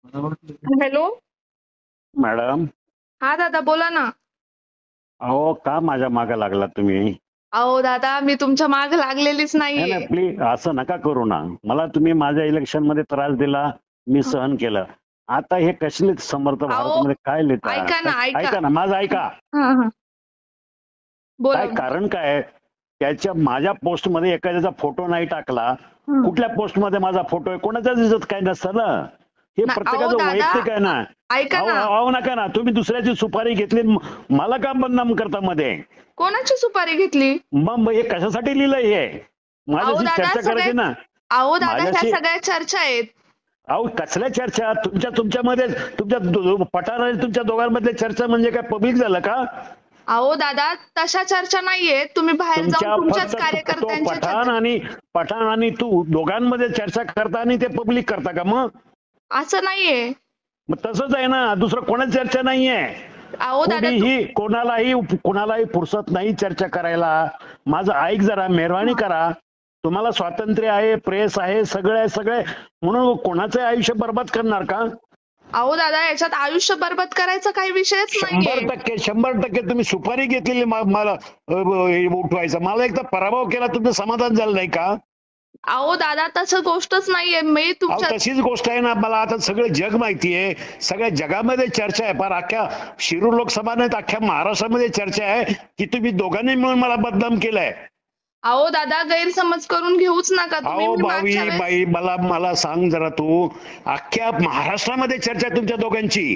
Hello. Madam. हा दादा बोला ना. अहो का माझ्या मागे लागला तुम्ही? अहो दादा मी तुमच्या माग लागलेलीच नाही नाहीये. नाही, प्लीज असं नका करू ना. मला तुम्ही माझ्या इलेक्शन मध्ये त्रास दिला, मी सहन केलं. आता हे कसले समर्थ अहो भारतामध्ये काय लिहिता? ऐका ना ऐका. ऐका ना, माझं ऐका. हा हा बोला. काय कारण काय? त्याच्या माझ्या पोस्ट मध्ये एखाद्याचा फोटो नाही टाकला. हं. कुठल्या पोस्ट मध्ये माझा फोटो आहे? कोणाच्या दिसत काय नसतं ना. हे अहो प्रत्येकाचं दादा वैयक्तिक आहे ना. ऐका अहो ना. अहो नका ना, तुम्ही दुसऱ्याची सुपारी घेतली, मला का बदनाम करता मध्ये? कोणाची सुपारी घेतली? मग हे कशासाठी लिहिलंय हे? अहो माझ्याशी दादा चर्चा करायची ना. अहो दादा ह्या माझ्याशी सगळ्या चर्चा आहेत. अहो कसल्या चर्चा? तुमच्यामध्ये तुमच्या पठार आणि तुमच्या दोघांमधल्या चर्चा म्हणजे काय पब्लिक झालं का? अहो दादा तशा चर्चा नाहीये. तुम्ही बाहेर तुमच्या जाऊन तुमच्याच फक्त तो कार्यकर्त्यांच्या पठाण आणि तू दोघांमध्ये चर्चा करता आणि ते पब्लिक करता का? मग असं नाहीये. मग तसंच आहे ना, दुसरं कोणाच चर्चा नाहीये. अहो दादा कोणालाही फुरसत नाही चर्चा करायला. माझं ऐक जरा, मेहरबानी करा. तुम्हाला स्वातंत्र्य आहे, प्रेस आहे, सगळं आहे, सगळे म्हणून कोणाचं आयुष्य बर्बाद करणार का? अहो दादा याच्यात आयुष्य बरबाद करायचा काही विषयच नाहीये. 100% तुम्ही सुपारी घेतलेली मला उठवायचं. मला एकदा पराभव केला, तुमचं समाधान झालं नाही का? अहो दादा तसं गोष्टच नाहीये. मी तुमच्या तशीच गोष्ट आहे ना. मला आता सगळं जग माहितीये, सगळ्या जगामध्ये चर्चा आहे. फार अख्ख्या शिरूर लोकसभा नाही तर अख्ख्या महाराष्ट्रामध्ये चर्चा आहे की तुम्ही दोघांनी मिळून मला बदनाम केलंय. अहो दादा गैरसमज करून घेऊच नका तुम्ही. अहो मी मागच्या वेळेस बाई, मला सांग जरा, तू अख्ख्या महाराष्ट्रामध्ये चर्चा आहे तुमच्या दोघांची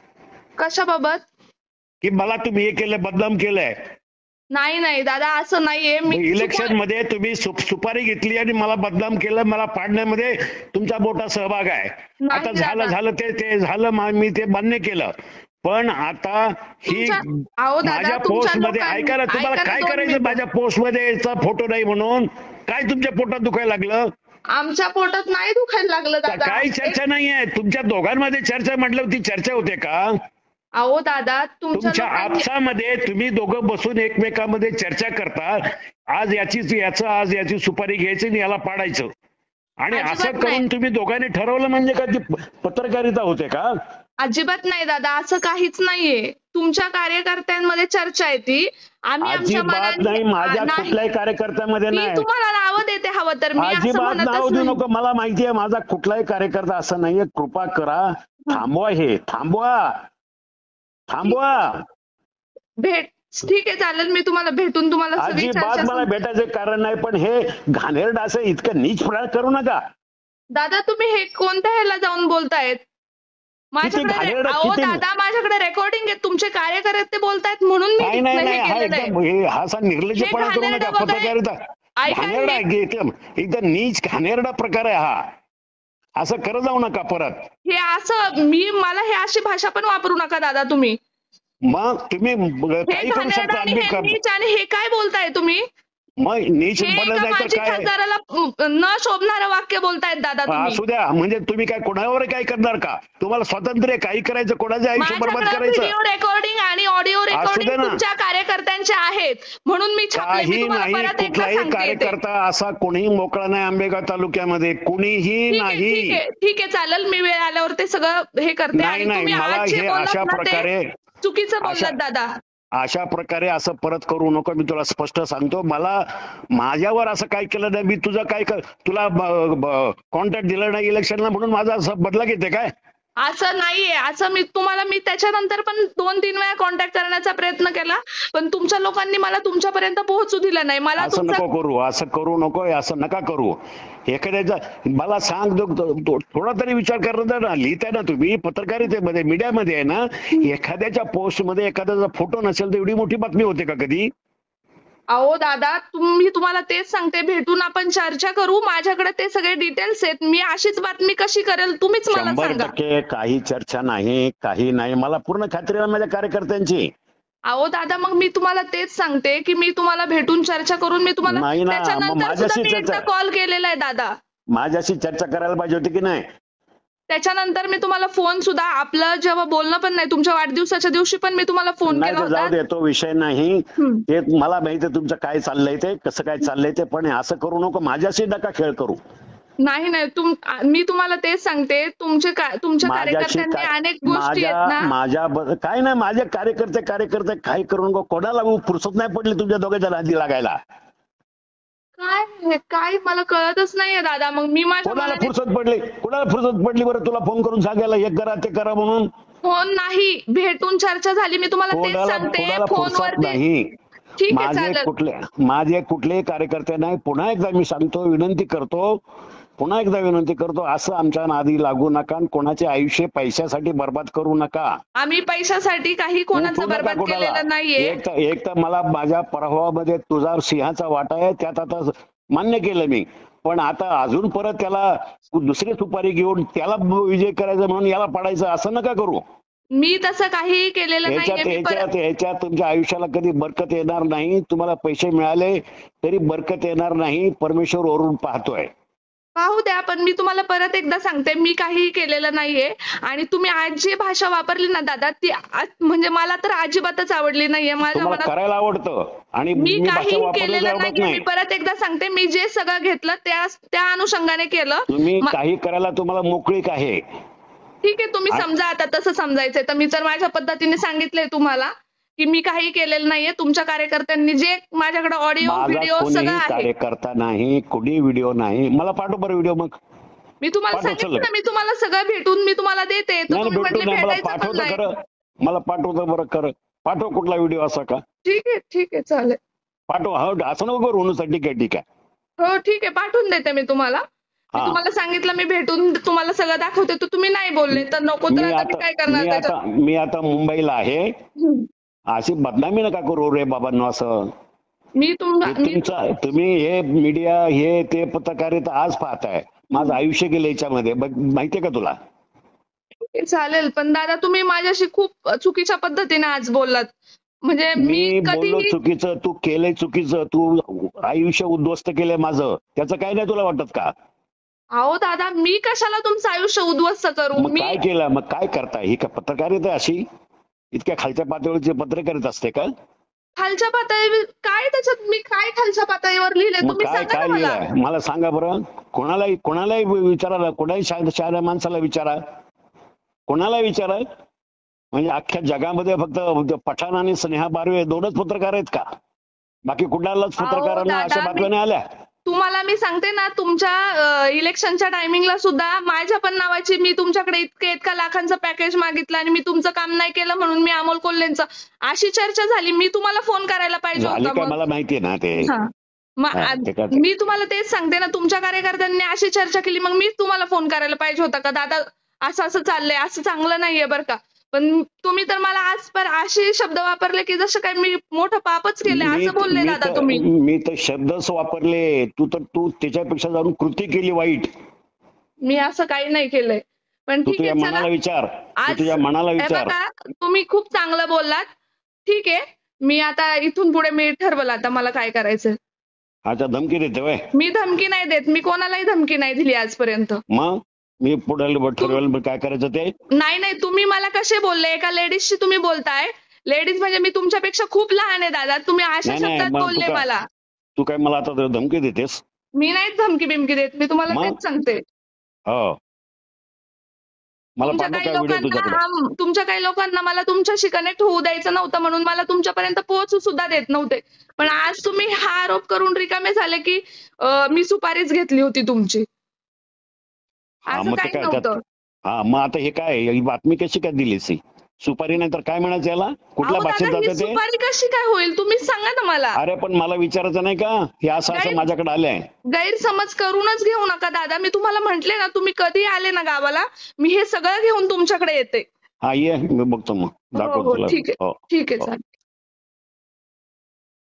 कशाबाबत? की मला तुम्ही हे केलं, बदनाम केलंय. नाही नाही दादा असं नाहीये. मी इलेक्शन मध्ये तुम्ही सुपारी घेतली आणि मला बदनाम केलं, मला पाडण्यामध्ये तुमचा मोठा सहभाग आहे. नाही आता दादा. झालं ते झालं, मी ते मान्य केलं. पण आता ही अहो दादा माझ्या तुमच्या पोस्ट मध्ये लोकांनी- ऐका ना, तुम्हाला ऐका ना काय 2 करायचं? मिनिटं. माझ्या पोस्ट मध्ये फोटो नाही म्हणून काय तुमच्या पोटात दुखायला लागलं? आमच्या पोटात नाही दुखायला लागलं दादा. काही चर्चा नाहीये. तुमच्या दोघांमध्ये चर्चा म्हटलं, ती चर्चा होते का? अहो दादा तुमच्या लोकांनी- आपसामध्ये तुम्ही दोघं बसून एकमेकांमध्ये चर्चा करता. आज याची सुपारी घ्यायची आणि याला पाडायचं, आणि अजिबात असं नाही. करून तुम्ही दोघांनी ठरवलं म्हणजे का ती पत्रकारिता होते का? अजिबात नाही दादा असं काहीच नाहीये. तुमच्या कार्यकर्त्यांमध्ये चर्चा आहे ती. आम्ही आमच्या अजिबात नाही, माझ्या नाही. कुठल्याही कार्यकर्त्यामध्ये मी नाही. तुम्हाला नावं देते हवं तर. मी असं अजिबात नाव म्हणतच देऊ नाही. नको. मला माहितीये माझा कुठलाही कार्यकर्ता असं नाहीये. कृपा करा, थांबवा हे, थांबवा. भेट ठीक आहे चालेल. मी तुम्हाला भेटून तुम्हाला सगळी अजिबात चर्चा मला भेटायचं कारण नाही. पण हे घाणेरडं असं इतकं नीच प्रकार करू नका. दादा तुम्ही हे कोणत्या ह्याला जाऊन बोलतायत? माझ्याकडे घाणेरडं अहो किती- दादा माझ्याकडे रेकॉर्डिंग आहे. तुमचे कार्यकर्ते बोलतायत म्हणून मी नाही, हे हा केलेलं आहे. एकदम हा असा निर्लज्जपणा हे करू नका. घाणेरडं वगैरे- पत्रकारिता ऐका घाणेरडा हे- आहे, एकदम नीच घाणेरडा प्रकार आहे हा. असं करत जाऊ नका परत. हे असं मला हे अशी भाषा पण वापरू नका दादा तुम्ही. मग तुम्ही हे काही करू घाणेरडं शकता. आणि हे नीच आणि हे काय बोलताय तुम्ही? मग नीच हे पडलं एका नाही तर माजी काय? खासदाराला न शोभणारं वाक्य बोलतायत दादा तुम्ही. असू द्या. म्हणजे तुम्ही काय कोणावर काय करणार का? तुम्हाला स्वातंत्र्य आहे, काही करायचं, कोणाचं आयुष्य बर्बाद माझ्याकडे करायचं. व्हिडिओ रेकॉर्डिंग आणि ऑडिओ दे रेकॉर्डिंग ना. तुमच्या कार्यकर्त्यांचे आहेत म्हणून मी छापले. मी काही तुम्हाला नाही. परत एकदा कुठलाही सांगते ते. कार्यकर्ता असा कोणीही मोकळा नाही आंबेगाव तालुक्यामध्ये, कुणीही ठीक आहे, नाही. ठीक आहे चालेल. मी वेळ आल्यावर ते सगळं हे करते. नाही आणि नाही, तुम्ही मला आज जे हे बोललात अशा ना ते प्रकारे चुकीचं बोललात दादा. अशा प्रकारे असं परत करू नको. मी तुला स्पष्ट सांगतो, मला माझ्यावर असं काय केलं नाही. मी तुझं काय तुला कॉन्ट्रॅक्ट दिलं नाही इलेक्शनला म्हणून माझा असं बदला घेते काय? असं नाहीये. असं मी त्याच्यानंतर पण 2-3 वेळा कॉन्टॅक्ट करण्याचा प्रयत्न केला पण तुमच्या लोकांनी मला तुमच्यापर्यंत पोहोचू दिलं नाही. मला असं नको करू, असं करू नको, असं नका करू. एखाद्याचा मला सांग, थोडा तरी विचार करणार ना. लिहिताय ना तुम्ही पत्रकारितेमध्ये, मीडियामध्ये आहे ना, एखाद्याच्या पोस्ट मध्ये एखाद्याचा फोटो नसेल तर एवढी मोठी बातमी होते का कधी? अहो दादा तुम्हाला तेच सांगते. भेटून आपण चर्चा करू. माझ्याकडे ते सगळे डिटेल्स आहेत. मी अशीच बातमी कशी करेल तुम्हीच मला सांगा. 100% काही चर्चा नाही, काही नाही. मला पूर्ण खात्री आहे माझ्या कार्यकर्त्यांची. अहो दादा मग मी तुम्हाला तेच सांगते की मी तुम्हाला भेटून चर्चा करून मी तुम्हाला नाही ना, मग त्याच्यानंतर माझ्याशी सुद्धा मी एकदा चर्चा- कॉल केलेला आहे दादा. माझ्याशी चर्चा करायला पाहिजे होती की नाही? त्याच्यानंतर मी तुम्हाला फोन सुद्धा आपलं जेव्हा बोलणं पण नाही तुमच्या वाढदिवसाच्या दिवशी पण मी तुम्हाला फोन नाही केला तर जाऊ होता. दे, तो विषय नाही. हम्म. ते मला माहिती आहे तुमचं काय चाललंय, ते कसं काय चाललंय ते. पण असं करू नको, माझ्याशी नका खेळ करू. नाही नाही मी तुम्हाला तेच सांगते, तुमच्या माझ्याशी कार्यकर्त्यांनी काय अनेक गोष्टी आहेत ना. काय नाही, माझे कार्यकर्ते काय करू नको, कोणाला फुरसत नाही पडली तुमच्या दोघांच्या नादी लागायला. काय मला कळतच नाहीये दादा. मग मी माझ्या कोणाला मनाने फुरसत पडली बरं तुला फोन करून सांगायला हे करा ते करा म्हणून? फोन नाही, भेटून चर्चा झाली. मी तुम्हाला तेच सांगते कोणाला फुरसत फोनवरती. नाही. ठीक आहे, चालेल. माझे कुठलेही कार्यकर्ते नाही. पुन्हा एकदा मी सांगतो, विनंती करतो, असं आमच्या नादी लागू नका आणि कोणाचे आयुष्य पैशासाठी बर्बाद करू नका. आम्ही पैशासाठी काही कोणाचं बर्बाद केलेलं नाहीये. एक तर मला माझ्या पराभवामध्ये तुझा सिंहाचा वाटा आहे, त्यात आता मान्य केलं मी. पण आता अजून परत त्याला दुसरी सुपारी घेऊन त्याला विजय करायचा म्हणून याला पाडायचं, असं नका करू. मी तसं काही केलेलं नाहीये. ह्याच्यात तुमच्या आयुष्याला कधी बरकत येणार नाही. तुम्हाला पैसे मिळाले तरी बरकत येणार नाही. परमेश्वर वरून पाहतोय. पाहू द्या, पण मी तुम्हाला परत एकदा सांगते, मी काहीही केलेलं नाहीये. आणि तुम्ही आज जी भाषा वापरली ना दादा, ती म्हणजे मला तर अजिबातच आवडली नाहीये. माझ्या तुम्हाला मनात करायला आवडतं आणि मी भाषा काहीही वापरलेली केलेलं आवडत नाहीये. मी नाही. परत एकदा सांगते, मी जे सगळं घेतलं त्या अनुषंगाने केलं. तुम्ही काही करायला तुम्हाला मोकळीक आहे. ठीक आहे, तुम्ही समजा आता तसं समजायचंय तर मी तर माझ्या पद्धतीने सांगितलंय तुम्हाला की मी काही केलेलं नाहीये. तुमच्या कार्यकर्त्यांनी जे माझ्याकडे ऑडिओ व्हिडिओ सगळं आहे. कार्यकर्ता नाही, कोणी व्हिडिओ नाही. मला पाठव बरं व्हिडिओ. मग मी तुम्हाला सांगितलं ना, मी तुम्हाला सगळं भेटून मी तुम्हाला देते. तर तुम्ही म्हटले भेटायचं पण नाही. मला पाठवतो बरं, खरं पाठव कुठला व्हिडिओ असा का? ठीक आहे, चालेल. पाठव. हो, असं नको करू. ठीक आहे. हो ठीक आहे, पाठवून देते मी तुम्हाला. मी तुम्हाला सांगितलं मी भेटून तुम्हाला सगळं दाखवते, तर तुम्ही नाही बोलले तर नको. तर आता मी काय करणार? मी आता मुंबईला आहे. अशी बदनामी नका करू रे बाबांनो. असं तुम्ही हे मीडिया हे ते पत्रकारिता आज पाहताय. माझं आयुष्य गेलं याच्यामध्ये, माहितीये का तुला? चालेल, पण दादा तुम्ही माझ्याशी खूप चुकीच्या पद्धतीने आज बोललात. म्हणजे मी बोललो चुकीचं, तू केलंय चुकीचं, तू आयुष्य उद्ध्वस्त केलंय माझं, त्याचं काय नाही तुला वाटत का? अहो दादा, मी कशाला तुमचं आयुष्य उद्ध्वस्त करू? मग काय केलं? मग काय करताय? ही का पत्रकारिता अशी इतक्या खालच्या पातळीची पत्रकारिता असते का? खालच्या पातळीवर काय? त्याच्यात मी काय खालच्या पातळीवर लिहिलंय तुम्ही सांगा मला. मला सांगा बरं. कोणालाही विचारा, कोणाही शहाण्या माणसाला विचारा, कोणाला विचारा. म्हणजे अख्ख्या जगामध्ये फक्त पठाण आणि स्नेहा बारवे दोनच पत्रकार आहेत का? बाकी कुणालाच पत्रकारांना अशा बातम्या नाही आल्या? तुम्हाला मी सांगते ना, तुमच्या इलेक्शनच्या टायमिंगला सुद्धा माझ्या पण नावाची मी तुमच्याकडे इतका लाखांचं पॅकेज मागितलं आणि मी तुमचं काम नाही केलं म्हणून मी अमोल कोल्हेंचं अशी चर्चा झाली. मी तुम्हाला फोन करायला पाहिजे होता. मला माहितीये ना ते. मी तुम्हाला तेच सांगते ना, तुमच्या कार्यकर्त्यांनी अशी चर्चा केली, मग मी तुम्हाला फोन करायला पाहिजे होता का दादा असं चाललंय, असं चांगलं नाहीये बरं का. पण तुम्ही तर मला आज पर असे शब्द वापरले की जसं काय मी मोठं पापच केलंय असं बोलले दादा तुम्ही. मी तर शब्दच वापरले, तू त्याच्यापेक्षा जाऊन कृती केली वाईट. मी असं काही नाही केलंय. पण ठीक आहे, मनाला विचार, तुझ्या मनाला विचार. तुम्ही खूप चांगलं बोललात. ठीक आहे, मी आता इथून पुढे मी ठरवलं आता मला काय करायचं. अच्छा, धमकी देते वय? मी धमकी नाही देत. मी कोणालाही धमकी नाही दिली आजपर्यंत. मग मी पुढे ठरवेल काय करायचं ते. नाही, तुम्ही मला कसे बोलले? एका लेडीजशी तुम्ही बोलताय. लेडीज म्हणजे मी तुमच्यापेक्षा खूप लहान आहे दादा. तुम्ही अशा शब्दात बोलले मला. तू काय मला आता धमकी देतेस? मी नाही धमकी बिमकी देत. मी तुम्हाला तेच सांगते. हो, तुमच्या काही लोकांना मला तुमच्याशी कनेक्ट होऊ द्यायचं नव्हतं म्हणून मला तुमच्यापर्यंत पोहोचू सुद्धा देत नव्हते. पण आज तुम्ही हा आरोप करून रिकामे झाले की मी सुपारीच घेतली होती तुमची. असं काही नव्हतं. मग आता हे काय, ही बातमी कशी काय दिलीस? सुपारी नाही तर काय म्हणायचं याला? कुठल्या भाषेत जातं ते? सुपारी कशी काय होईल तुम्हीच सांगा ना मला. अरे पण मला विचारायचं नाही का हे असं माझ्याकडे आलंय? गैरसमज करूनच घेऊ नका दादा. मी तुम्हाला म्हंटले ना, तुम्ही कधी आले ना गावाला, मी हे सगळं घेऊन तुमच्याकडे येते. ये, मी बघतो मग, दाखवतो तुला. ठीक आहे, चालेल.